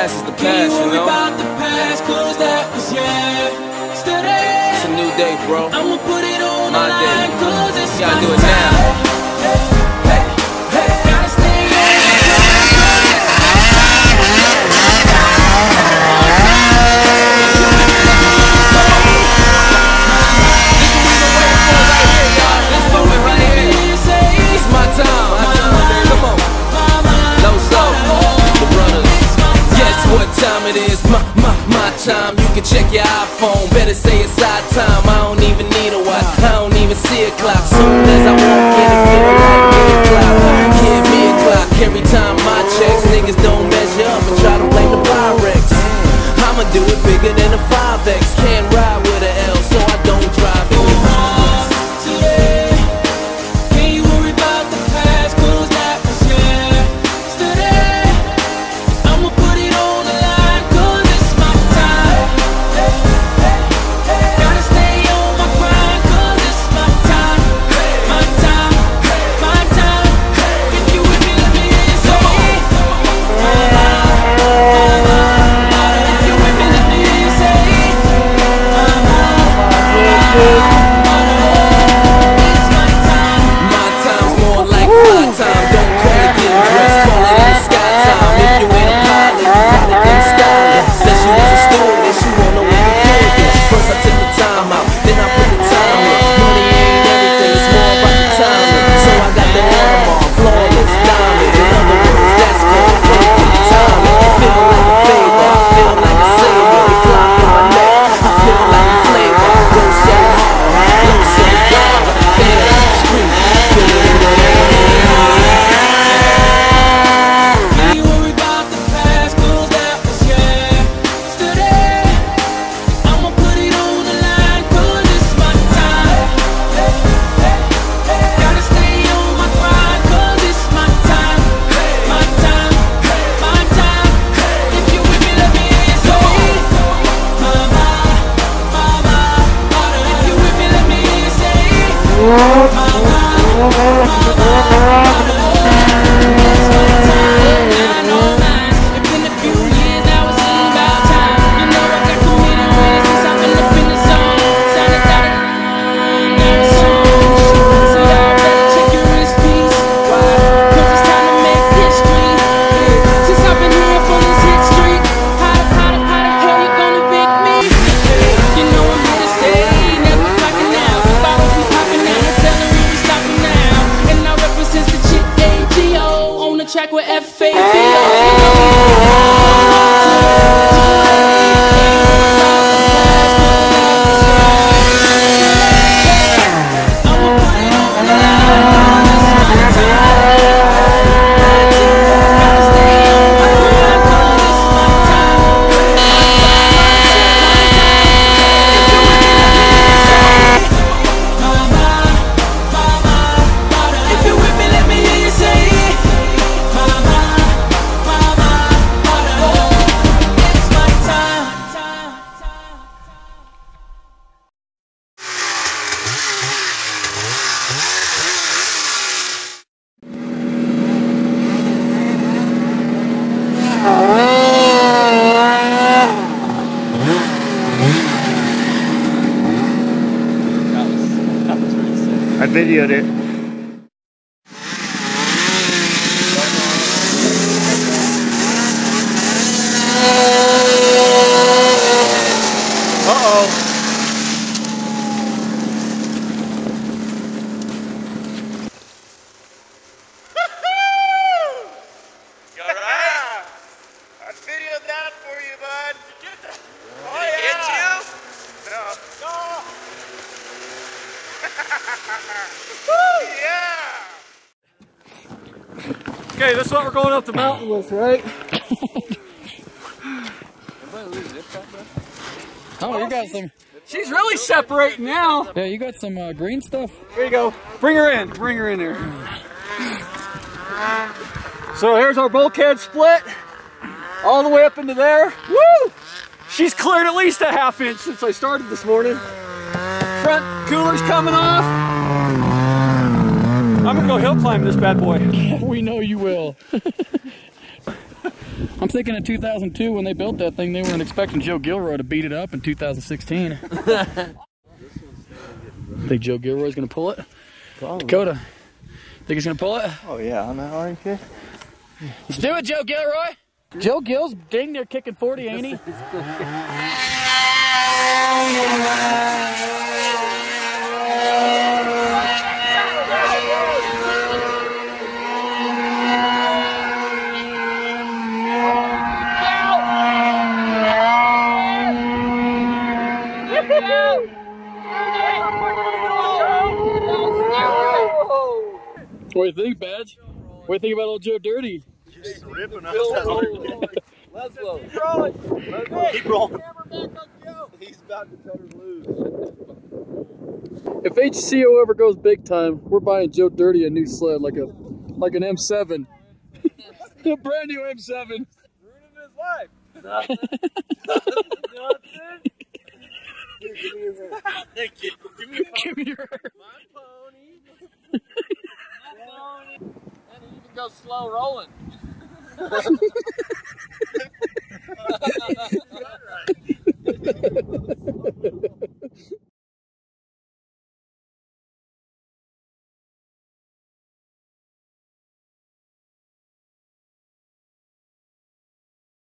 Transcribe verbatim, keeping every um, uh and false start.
past is the past, you know? It's a new day, bro. My day. You gotta do it now. It is my, my, my time. You can check your iPhone. Better say it's our time. I don't even need a watch. I don't even see a clock. Soon as I walk in, it feel like me o'clock. Give me a clock every time my checks. Niggas don't measure up and try to blame the Pyrex. I'ma do it bigger than a five X. Can't ride with a L, so I don't drive it. I videoed it. Uh-oh. Okay, this is what we're going up the mountain with, right? Oh, you got some. She's really separating now. Yeah, you got some uh, green stuff. Here you go. Bring her in. Bring her in there. So here's our bulkhead split. All the way up into there. Woo! She's cleared at least a half inch since I started this morning. Front cooler's coming off. I'm gonna go hill climb this bad boy. We know you will. I'm thinking in two thousand two when they built that thing, they weren't expecting Joe Gilroy to beat it up in two thousand sixteen. Think Joe Gilroy's gonna pull it? Probably. Dakota, think he's gonna pull it? Oh yeah, on that orange kid. Let's do it, Joe Gilroy! Joe Gill's dang near kicking forty, ain't he? What do you think, Badge? What do you think about old Joe Dirty? Just ripping us. Let's go. Keep rolling. Keep rolling. He's about to cut her loose. If H C O ever goes big time, we're buying Joe Dirty a new sled, like a like an M seven. A brand new M seven. Ruining his life. Nothing. Nothing. Here, give me your hair. Thank you. Give me your Give me your hair. My pony. My pony. And he even goes slow rolling.